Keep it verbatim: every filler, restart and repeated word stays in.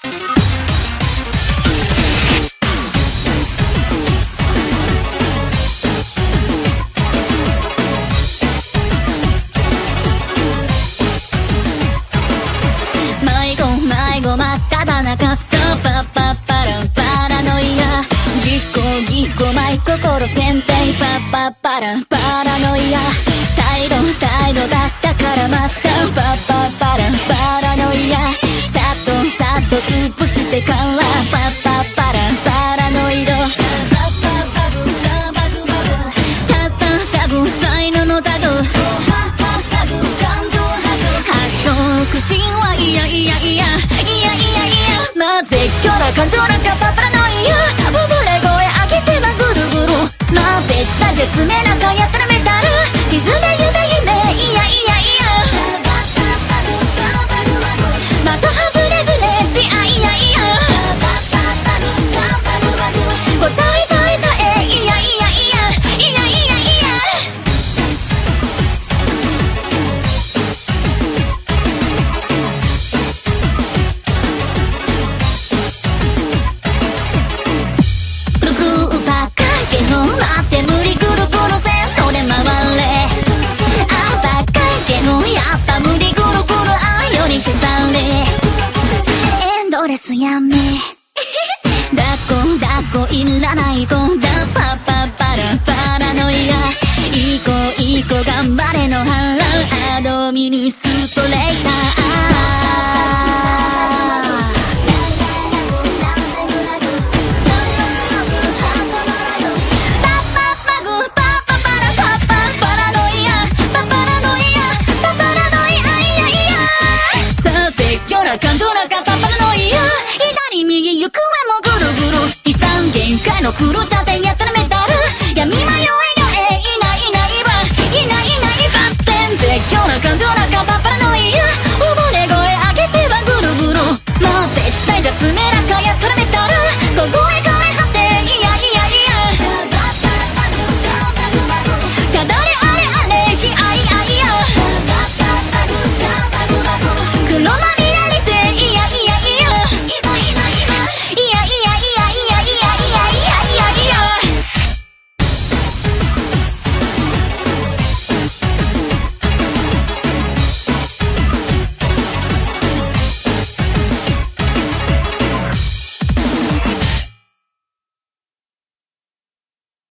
迷子真っただ中さパッパッパランパラノイアぎこぎこマイ心選定パッパッパランパラノイア態度態度だったからまたパッパッパランパラノイアさっとさっと潰してからパッパッパランパラノイドたったタグ才能のタグ発色はいやいやいやいやいやいやまあ絶叫な感情なんかパパラノイア溺れ声上げてはぐるぐるまあ絶対絶命なんかやったらメタル沈め夢夢いやいやいやまた外れずれちあいやいや答えたえたえいやいやいやいやいやいや待って無理ぐるぐるセントで回れあばっかいけどやっぱ無理ぐるぐるあより消されエンドレスやめ抱っこ抱っこいらない子だパパパラパラノイアいい子いい子頑張れの腹アドミニストレーター感情なんかパパラノイア左右行方もぐるぐる悲惨限界の狂っちゃって